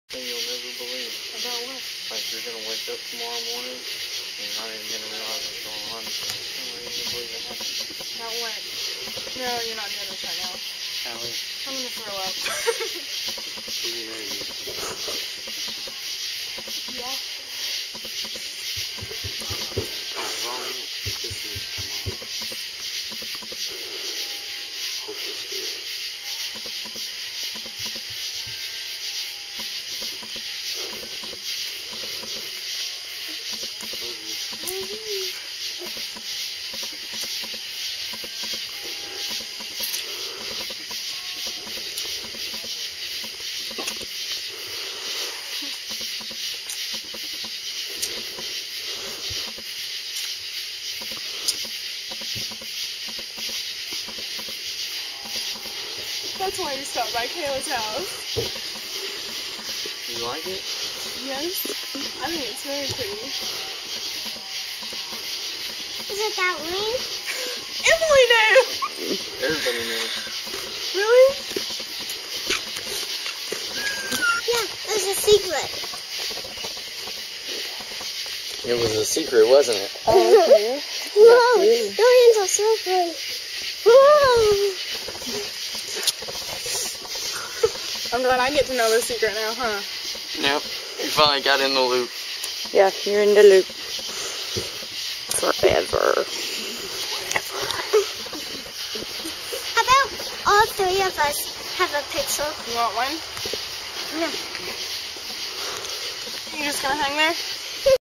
thing you'll never believe. About what? Like you're gonna wake up tomorrow morning and you're not even gonna realize what's going on. So I don't even believe it happened. About what? No, you're not doing this right now. Allie, I'm gonna throw up. what do you know you? Yeah. Oh, wrong. This is come on. Hope this is. That's why you stopped by Kayla's house. You like it? Yes. I think it's very pretty. Is it that ring? Emily knew! Everybody knows. Really? Yeah, it was a secret. It was a secret, wasn't it? Okay. Whoa, your hands are so pretty. Whoa. I'm glad I get to know the secret now, huh? Yep. You finally got in the loop. Yeah, you're in the loop. Forever. How about all three of us have a picture? You want one? No. You just gonna hang there?